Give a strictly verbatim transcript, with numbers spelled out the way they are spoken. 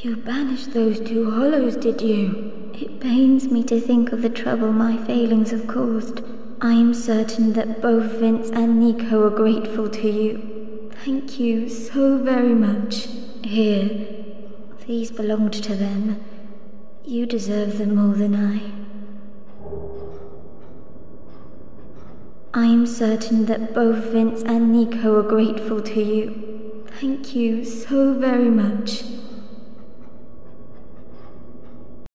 You banished those two hollows, did you? It pains me to think of the trouble my failings have caused. I am certain that both Vince and Nico are grateful to you. Thank you so very much. Here, these belonged to them. You deserve them more than I. I am certain that both Vince and Nico are grateful to you. Thank you so very much.